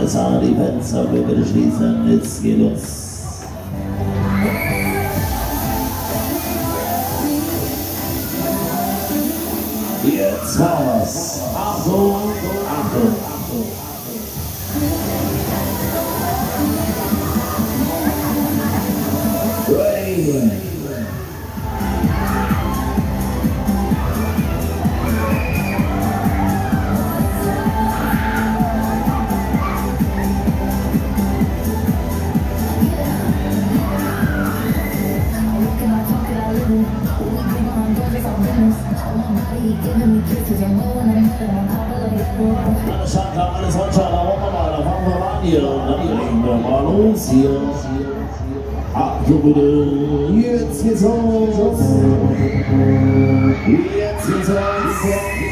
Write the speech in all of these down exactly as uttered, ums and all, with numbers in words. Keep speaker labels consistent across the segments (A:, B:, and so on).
A: Alles klar, die Fenster bitte schließen, jetzt geht los. Jetzt war's. Achtung, Achtung, Achtung. Ready. Alles Handklar, alles Handschlag, da wollen wir mal, da fangen wir an hier, dann legen wir mal los hier. Achtung bitte, jetzt geht's los. Jetzt geht's los.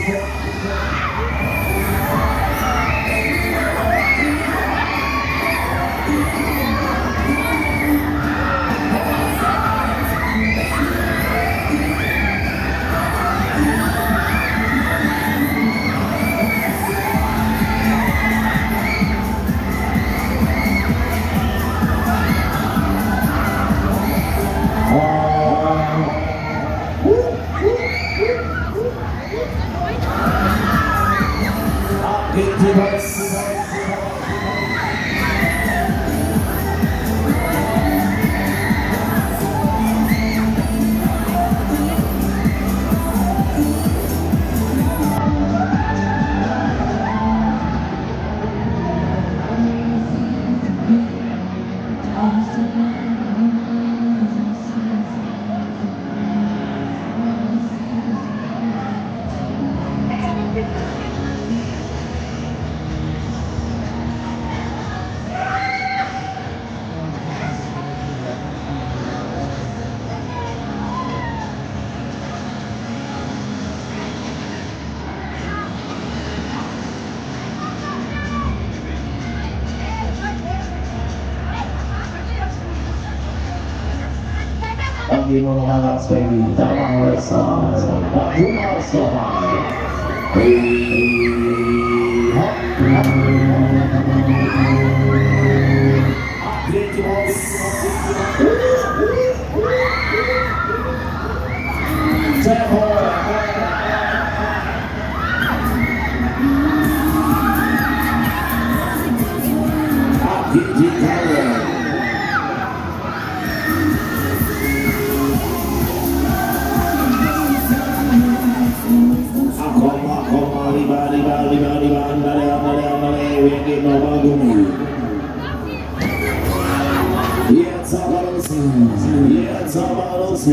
A: And you know how that's baby, that one was song, that one was song. Hey, hop, hop, get yours. Tempo. Jetzt aber los, jetzt aber los.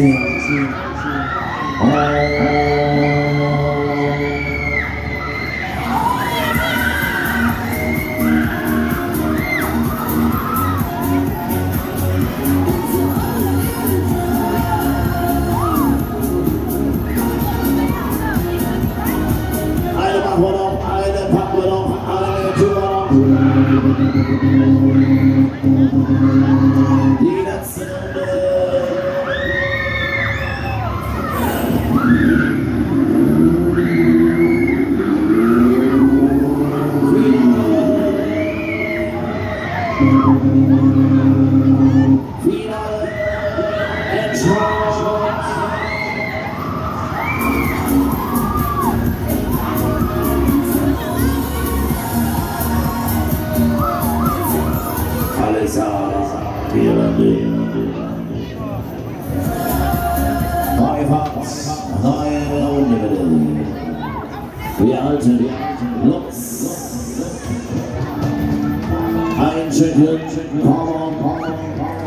A: Eine machen wir noch, eine packen wir noch, eine tun wir noch. Die letzte Finale Endspurt. Alles klar, wir werden neue Fahrt, neue Runde bitte. Wir halten los. Ein Schütteln, komm, komm, komm.